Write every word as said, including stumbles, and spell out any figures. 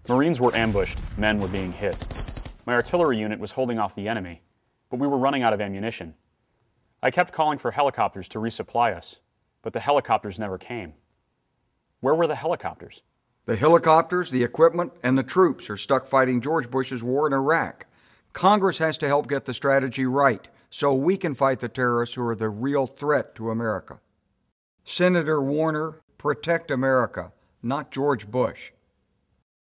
Marines were ambushed, men were being hit. My artillery unit was holding off the enemy, but we were running out of ammunition. I kept calling for helicopters to resupply us, but the helicopters never came. Where were the helicopters? The helicopters, the equipment, and the troops are stuck fighting George Bush's war in Iraq. Congress has to help get the strategy right so we can fight the terrorists who are the real threat to America. Senator Warner, protect America, not George Bush.